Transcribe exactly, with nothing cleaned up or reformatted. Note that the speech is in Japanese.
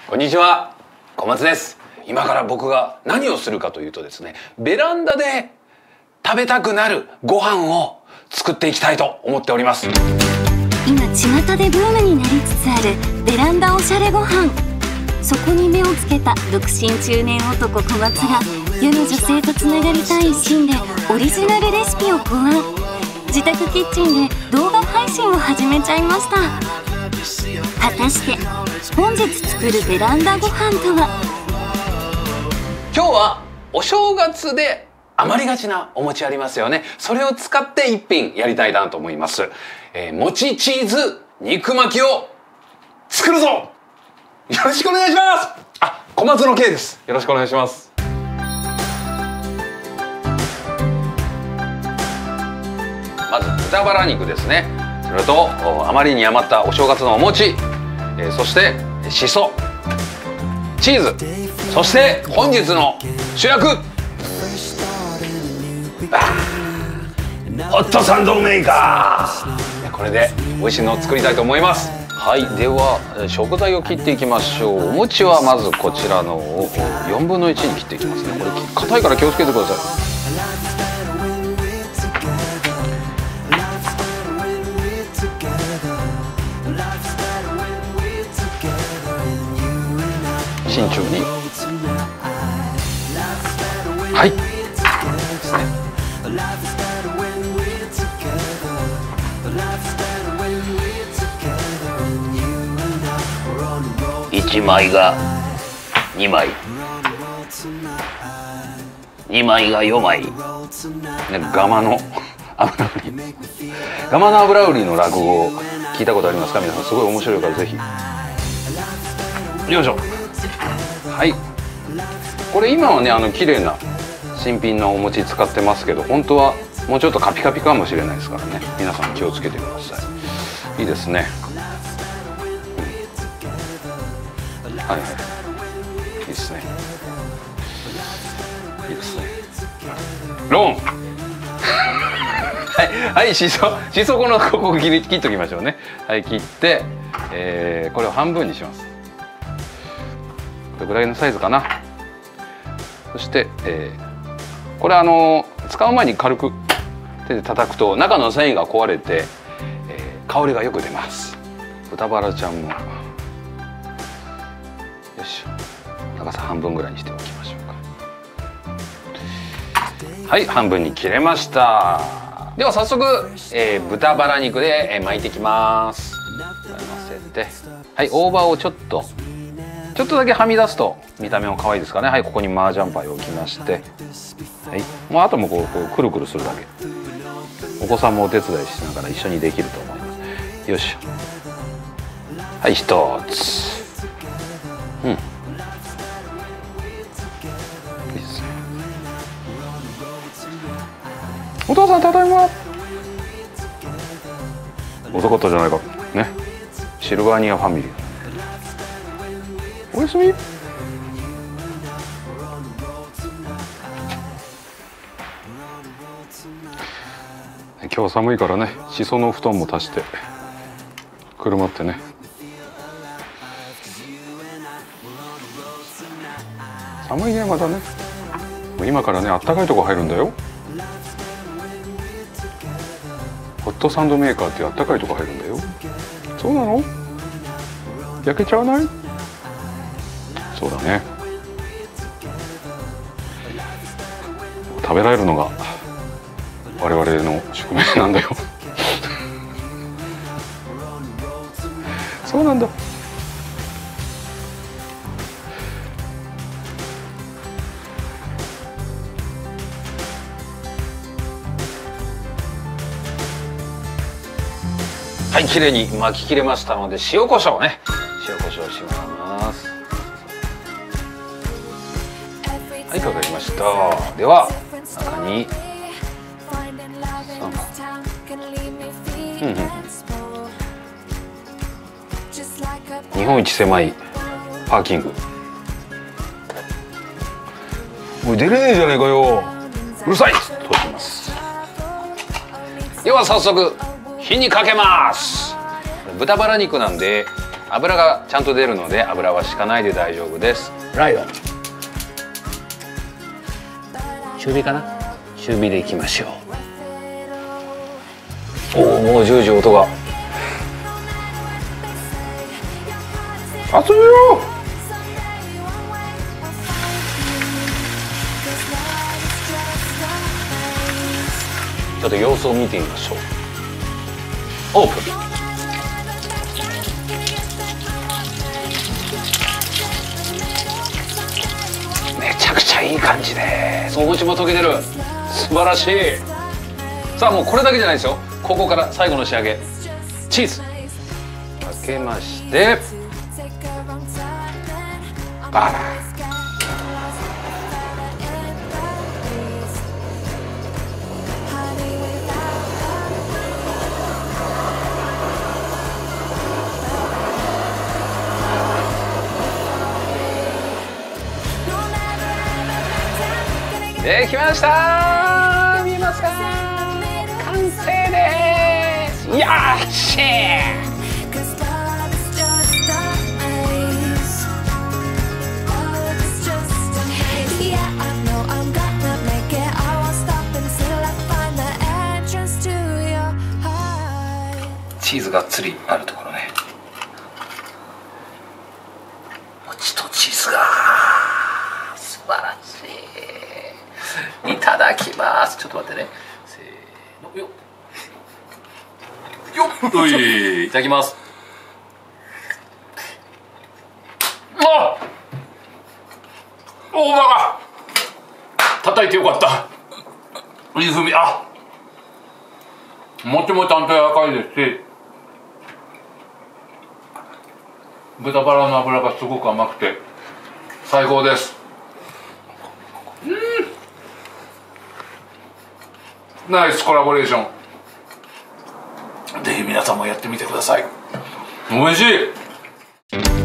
こんにちは、小松です。今から僕が何をするかというとですね、ベランダで食べたくなるご飯を作っていきたいと思っております。 今巷でブームになりつつあるベランダおしゃれご飯。そこに目をつけた独身中年男小松が世の女性とつながりたい一心でオリジナルレシピを考案。自宅キッチンで動画配信を始めちゃいました。果たして本日作るベランダご飯とは？ 今日はお正月で余りがちなお餅ありますよね。それを使って一品やりたいなと思います。えー、餅チーズ肉巻きを作るぞ。よろしくお願いします。あ、小松の K です。よろしくお願いします。まず豚バラ肉ですね。それとあまりに余ったお正月のお餅、えー、そしてしそ、チーズ、そして本日の主役、ホットサンドメーカー。これで美味しいのを作りたいと思います。はい、では食材を切っていきましょう。お餅はまずこちらのをよんぶんのいちに切っていきますね。これ硬いから気をつけてください。慎重に。はいですね。いちまいがにまい、にまいがよまい、ね、ガマの油売りガマの油売りの落語を聞いたことありますか？皆さんすごい面白いからぜひ。よいしょ。はい、これ今はね、あの綺麗な新品のお餅使ってますけど、本当はもうちょっとカピカピかもしれないですからね。皆さん気をつけてください。いいですね。うん、はいはい、いいですね。いいですね。ローンはいはい、しそしそこのここ切り切っときましょうね。はい、切って、えー、これを半分にします。これぐらいのサイズかな。そして、えー、これあの使う前に軽く手で叩くと中の繊維が壊れて、えー、香りがよく出ます。豚バラちゃんもよし、長さ半分ぐらいにしておきましょうか。はい、半分に切れました。では早速、えー、豚バラ肉で、えー、巻いていきます。乗せて、はい、大葉をちょっとちょっとだけはみ出すと見た目も可愛いですかね。はい、ここに麻雀パイを置きまして、はい、もうあともこう、こうくるくるするだけ。お子さんもお手伝いしながら一緒にできると思います。よし。はい、一つ。うん。いいですね。お父さんただいま。遅かったじゃないか。ね。シルバーニアファミリー。おやすみ。今日は寒いからね、しその布団も足してくるまってね。寒いね、まだね。もう今からね、あったかいとこ入るんだよ。ホットサンドメーカーってあったかいとこ入るんだよ。そうなの？焼けちゃわない？そうだね。食べられるのが我々の宿命なんだよそうなんだ。はい、綺麗に巻き切れましたので塩コショウね、塩コショウします。はい、かかりました。では中にうんうん、日本一狭いパーキング。もう出れねえじゃねえかよ、うるさいとします。では早速火にかけます。豚バラ肉なんで、 油がちゃんと出るので油は敷かないで大丈夫です。ライド中火かな、中火でいきましょう。おお、もうジュージュー音が熱いよ。ちょっと様子を見てみましょう。オープン。めちゃくちゃいい感じです。お餅も溶けてる。素晴らしい。さあもうこれだけじゃないですよ。ここから最後の仕上げ、チーズかけましてバラ。できました。見えますか。完成です。よっしゃ。チーズがっつりあるところね。餅とチーズが素晴らしい。いただきます。ちょっと待ってね。せーの、よっよっとい、いただきます。あっ、大葉が叩いてよかった。いい風味。あ、餅もちゃんと柔らかいですし、豚バラの脂がすごく甘くて最高です。うん、ナイスコラボレーション。ぜひ皆さんもやってみてください。おいしい。